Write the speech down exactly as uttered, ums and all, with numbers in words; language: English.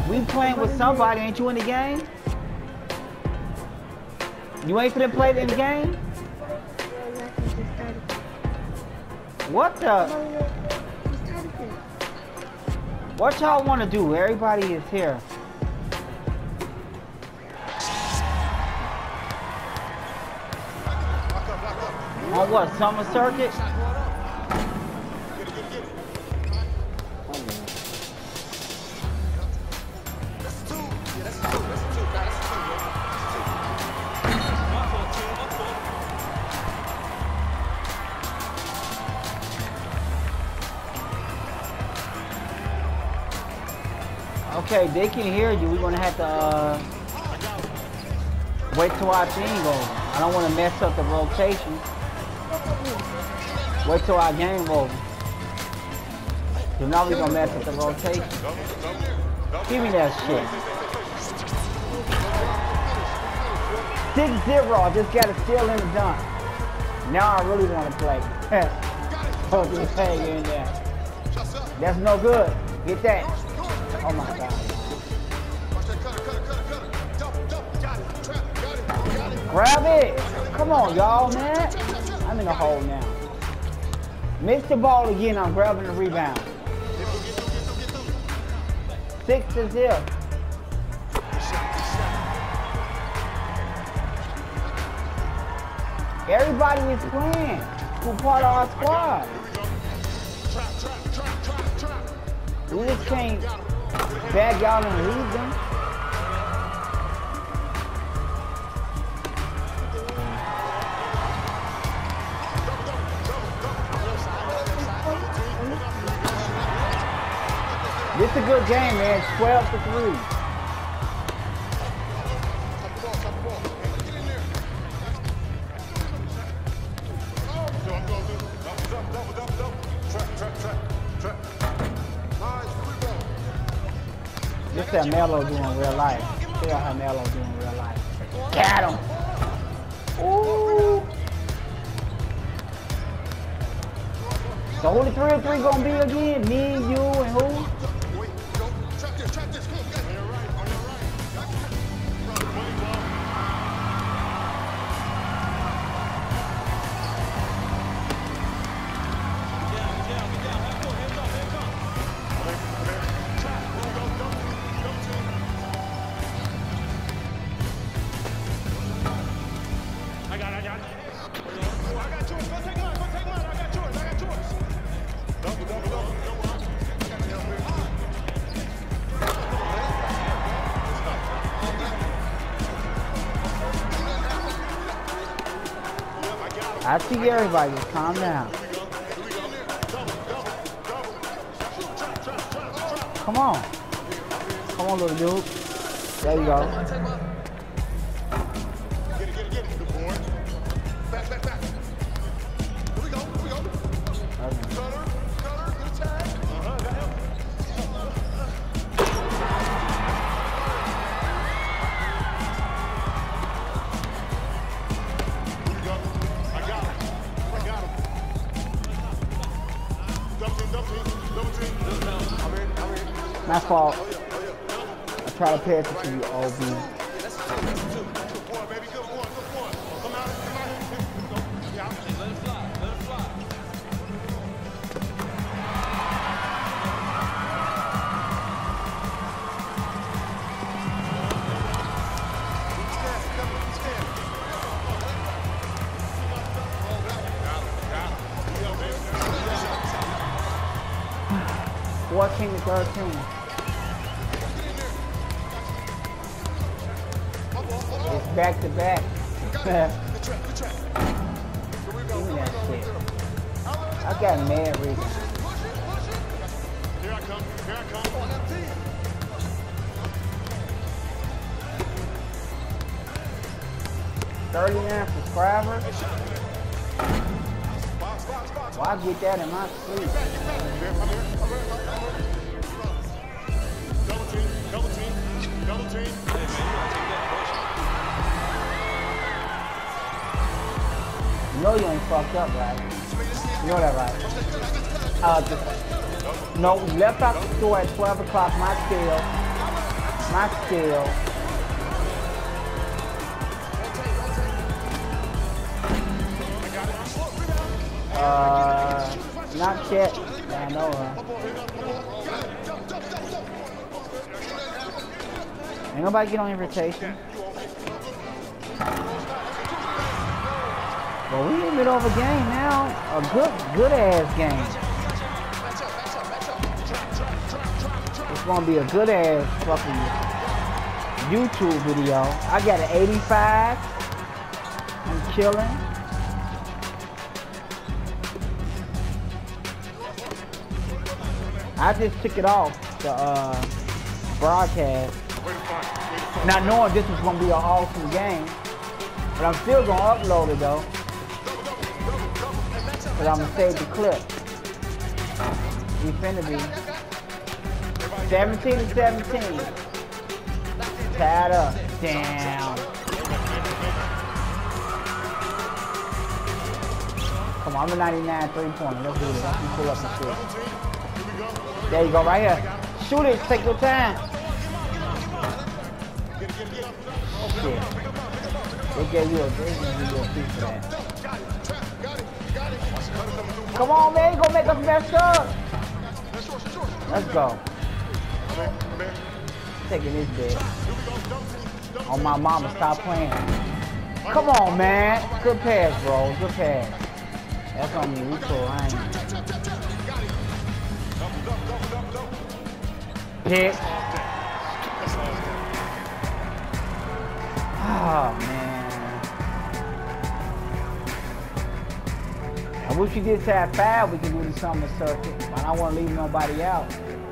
We playing with somebody, ain't you in the game? You ain't finna play in the game? What the? What y'all wanna do? Everybody is here. On what, Summer Circuit? Okay, they can hear you. We're gonna have to uh, wait till our thing goes. I don't want to mess up the rotation. Wait till our game over. So now we're gonna mess up the rotation. Give me that shit. six zero. I just got a steal in the dunk. Now I really want to play. Okay, hey, in there. That's no good. Get that. Oh my God. Grab it. Come on, y'all, man. I'm in the hole now. Mix the ball again. I'm grabbing the rebound. Six to zero. Everybody is playing. Who part of our squad? We just can't bag y'all and leave them. This is a good game, man. It's twelve to three. This is how Melo doing in real life. See how Melo doing in real life. Got him. Ooh. The only three and three gonna be again. Me, you, and who? I see everybody, just calm down. Come on. Come on, little dude. There you go. Get it, get it, get it. Good boy. Back, back, back. Here we go, here we go. Okay. Cutter, cutter, good attack. Uh-huh, that helps. Here we go. I got him. I got him. Double team, double team, double team. I'm in, I'm in. My fault. I try to pass it to you, O B. fourteen to thirteen. It's back to back. Give me that shit. I got mad reason. Here I come. Here I come. thirty-nine subscribers. Why get that in my sleep? Double team, double team, double team. You know you ain't fucked up, right? You know that, right? Uh, just, no, we left out the store at twelve o'clock, my scale. My skill. Uh, not yet. I know her. Ain't nobody get on invitation. But we in the middle of a game now. A good, good ass game. It's gonna be a good ass fucking YouTube video. I got an eighty-five. I'm killing. I just took it off the uh, broadcast, not knowing this was gonna be an awesome game, but I'm still gonna upload it though, cause I'm gonna save the clip. We finna be seventeen to seventeen. Tied up. Damn. Come on, I'm a ninety-nine three-pointer. Let's do this. Let's pull up and shoot. There you go, right here. Shoot it. Take your time. Shit. They gave you a, they gave you a piece of that. Come on, man. You gonna make us mess up. Let's go. Taking this bit. Oh, my mama, stop playing. Come on, man. Good pass, bro. Good pass. That's on me. We cool. I ain't. Pick. Oh, man. I wish you did have five. We can do the summer circuit, but I don't want to leave nobody out.